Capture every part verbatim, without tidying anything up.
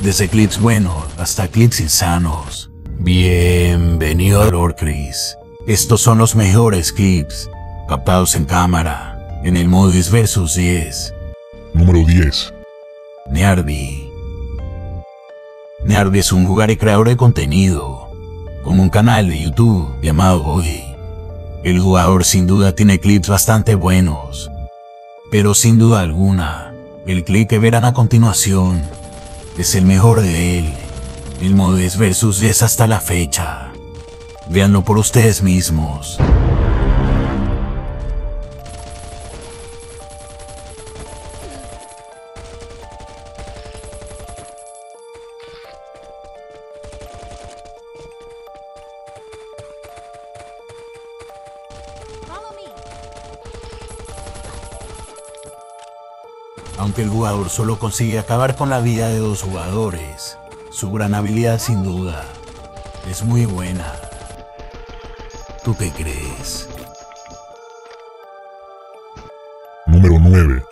desde clips buenos hasta clips insanos. Bienvenido a Lord Chris. Estos son los mejores clips captados en cámara en el Modus versus diez. Número diez. Nearby. Nearby es un jugador y creador de contenido con un canal de YouTube llamado Hoy. El jugador sin duda tiene clips bastante buenos, pero sin duda alguna, el clip que verán a continuación es el mejor de él. El Modus versus diez hasta la fecha. Véanlo por ustedes mismos. Aunque el jugador solo consigue acabar con la vida de dos jugadores, su gran habilidad sin duda es muy buena. ¿Tú qué crees? Número nueve.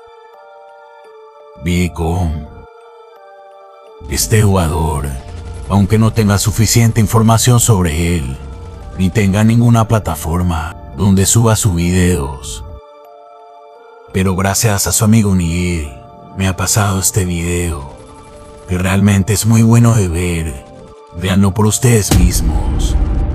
Beacon. Este jugador, aunque no tenga suficiente información sobre él, ni tenga ninguna plataforma donde suba sus videos, pero gracias a su amigo Nigel me ha pasado este video, que realmente es muy bueno de ver. Véanlo por ustedes mismos.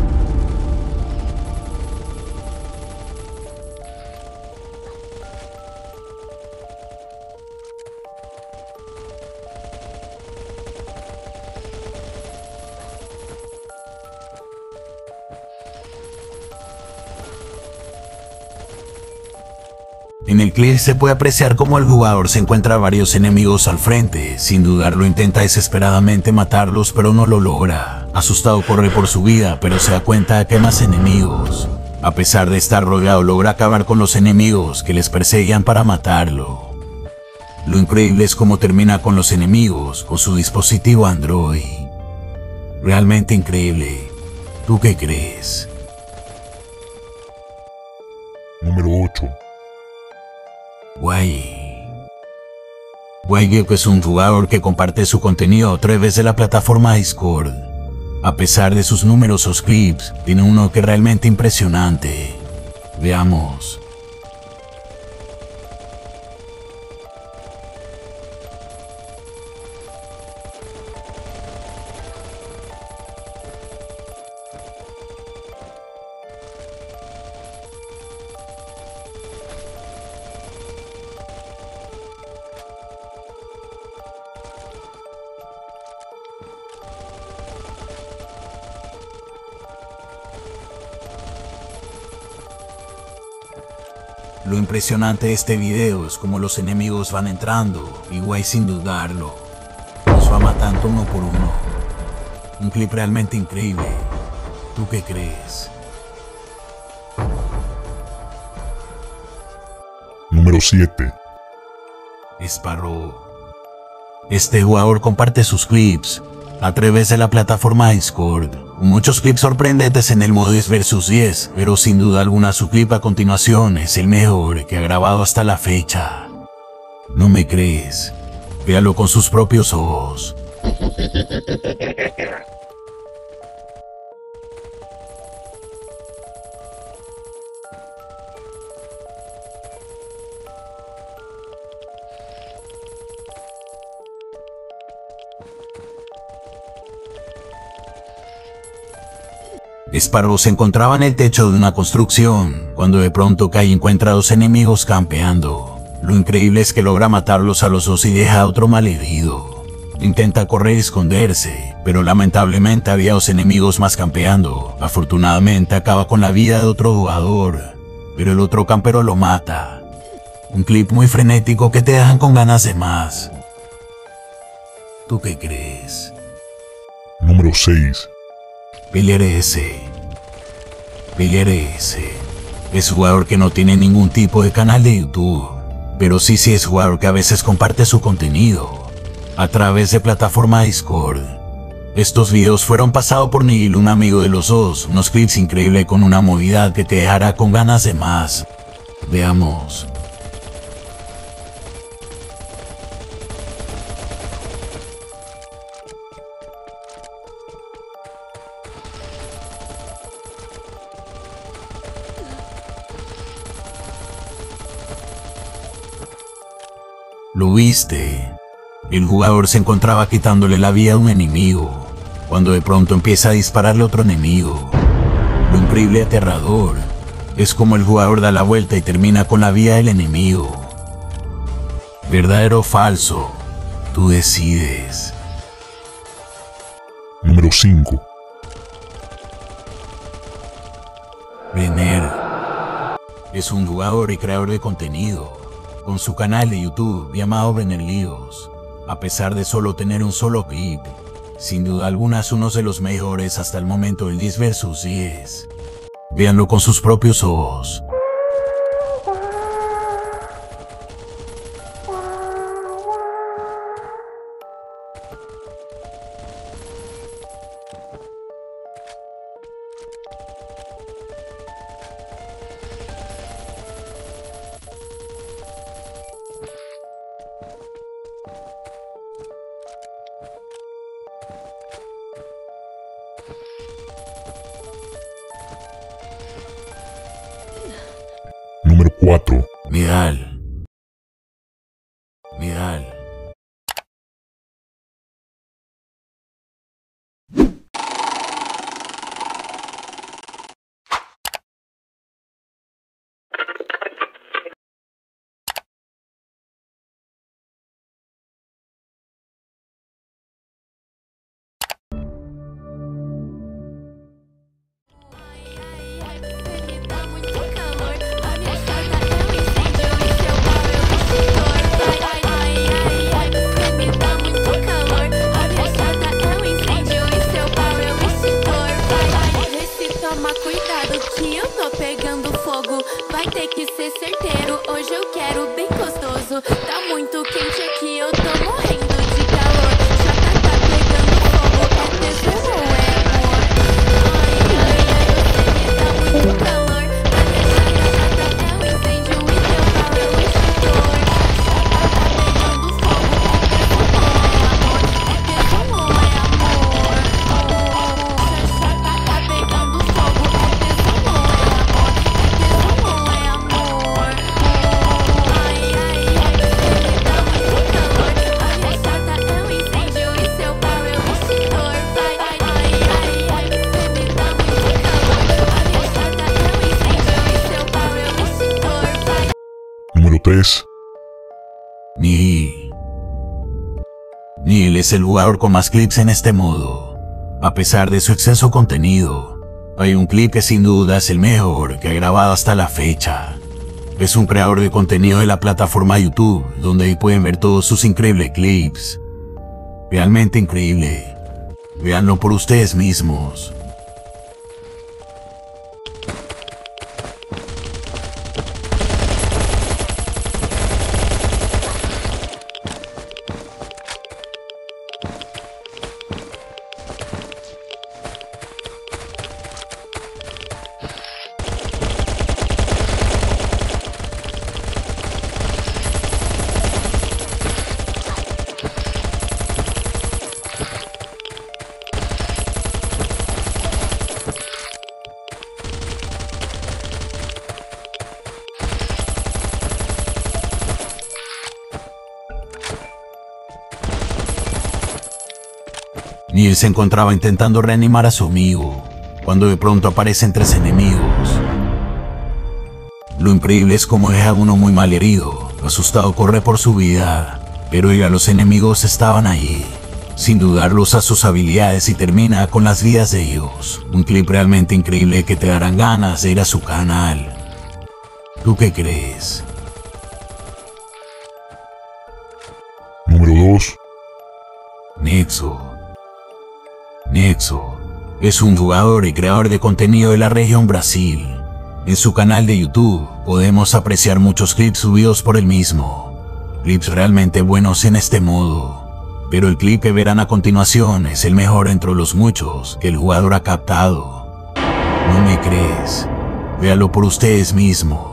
En el clip se puede apreciar cómo el jugador se encuentra a varios enemigos al frente. Sin dudarlo intenta desesperadamente matarlos, pero no lo logra. Asustado corre por su vida, pero se da cuenta de que hay más enemigos. A pesar de estar rodeado, logra acabar con los enemigos que les perseguían para matarlo. Lo increíble es cómo termina con los enemigos con su dispositivo Android. Realmente increíble. ¿Tú qué crees? Número ocho. Guay. Guay es un jugador que comparte su contenido a través de la plataforma Discord. A pesar de sus numerosos clips, tiene uno que es realmente impresionante. Veamos. Lo impresionante de este video es como los enemigos van entrando, y Guay sin dudarlo los va matando uno por uno. Un clip realmente increíble. ¿Tú qué crees? Número siete. Sparrow. Este jugador comparte sus clips a través de la plataforma Discord. Muchos clips sorprendentes en el Modus versus diez, pero sin duda alguna su clip a continuación es el mejor que ha grabado hasta la fecha. ¿No me crees? Véalo con sus propios ojos. Sparrow se encontraba en el techo de una construcción, cuando de pronto cae y encuentra a dos enemigos campeando. Lo increíble es que logra matarlos a los dos y deja a otro malherido. Intenta correr y esconderse, pero lamentablemente había dos enemigos más campeando. Afortunadamente acaba con la vida de otro jugador, pero el otro campero lo mata. Un clip muy frenético que te dejan con ganas de más. ¿Tú qué crees? Número seis. Pillar S. Pillar S. Es jugador que no tiene ningún tipo de canal de YouTube, pero sí sí es jugador que a veces comparte su contenido a través de plataforma Discord. Estos videos fueron pasados por Nigel, un amigo de los dos, unos clips increíbles con una movilidad que te dejará con ganas de más. Veamos. Lo viste. El jugador se encontraba quitándole la vida a un enemigo, cuando de pronto empieza a dispararle a otro enemigo. Lo increíble y aterrador es como el jugador da la vuelta y termina con la vida del enemigo. ¿Verdadero o falso? Tú decides. Número cinco. Brenner es un jugador y creador de contenido, con su canal de YouTube llamado Brenner Líos. A pesar de solo tener un solo clip, sin duda alguna es uno de los mejores hasta el momento del diez versus diez. Véanlo con sus propios ojos. Número cuatro. Midal. Midal. Vai ter que ser certeiro, hoje eu quero bem gostoso. Tá muito quente aqui, eu tô morrendo de calor. Já tá, tá pegando fogo, é tesão ou é amor? Ai, ai, ai, você me dá muito calor. A minha chata, chata é um incêndio e teu pau é um extintor. Chata, tá pegando fogo, é tesão ou é amor? É tesão ou é amor? Chata, tá pegando fogo, é tesão ou é amor? Número tres. Nihil. Nihil es el jugador con más clips en este modo. A pesar de su extenso contenido, hay un clip que sin duda es el mejor que ha grabado hasta la fecha. Es un creador de contenido de la plataforma YouTube, donde ahí pueden ver todos sus increíbles clips. Realmente increíble. Véanlo por ustedes mismos. Nihil se encontraba intentando reanimar a su amigo, cuando de pronto aparecen tres enemigos. Lo increíble es cómo deja a uno muy mal herido, asustado corre por su vida, pero ya los enemigos estaban ahí, sin dudarlo usa sus habilidades y termina con las vidas de ellos. Un clip realmente increíble que te darán ganas de ir a su canal. ¿Tú qué crees? Número dos. Nexo. Nexo es un jugador y creador de contenido de la región Brasil. En su canal de YouTube podemos apreciar muchos clips subidos por él mismo. Clips realmente buenos en este modo. Pero el clip que verán a continuación es el mejor entre los muchos que el jugador ha captado. ¿No me crees? Véalo por ustedes mismos.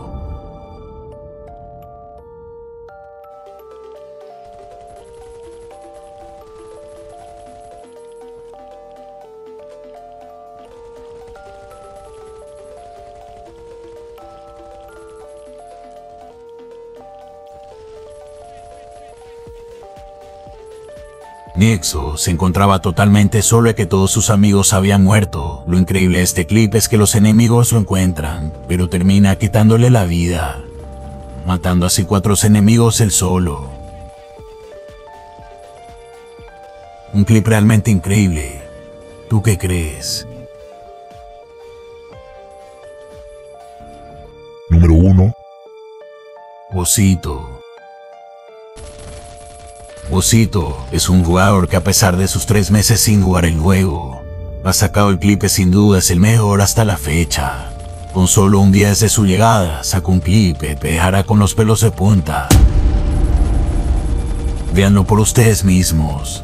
Nexo se encontraba totalmente solo y que todos sus amigos habían muerto. Lo increíble de este clip es que los enemigos lo encuentran, pero termina quitándole la vida, matando así cuatro enemigos él solo. Un clip realmente increíble. ¿Tú qué crees? Número uno. Bosito. Bosito es un jugador que a pesar de sus tres meses sin jugar el juego, ha sacado el clip que sin duda es el mejor hasta la fecha. Con solo un día desde su llegada, sacó un clip que te dejará con los pelos de punta. Véanlo por ustedes mismos.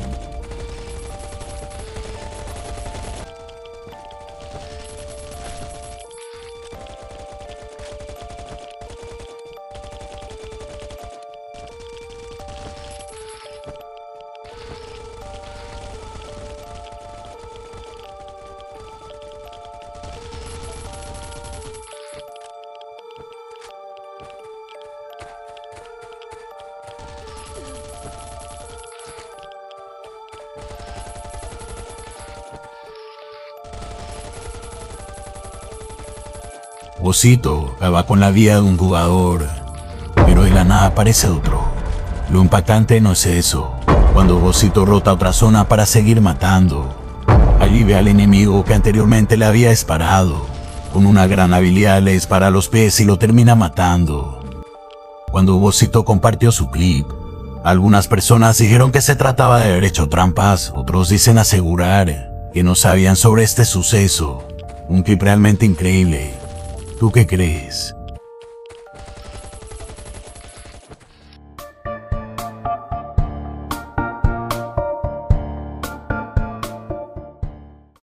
Bosito acaba con la vida de un jugador, pero de la nada aparece otro. Lo impactante no es eso. Cuando Bosito rota otra zona para seguir matando, allí ve al enemigo que anteriormente le había disparado. Con una gran habilidad le dispara a los pies y lo termina matando. Cuando Bosito compartió su clip, algunas personas dijeron que se trataba de haber hecho trampas, otros dicen asegurar que no sabían sobre este suceso. Un clip realmente increíble. ¿Tú qué crees?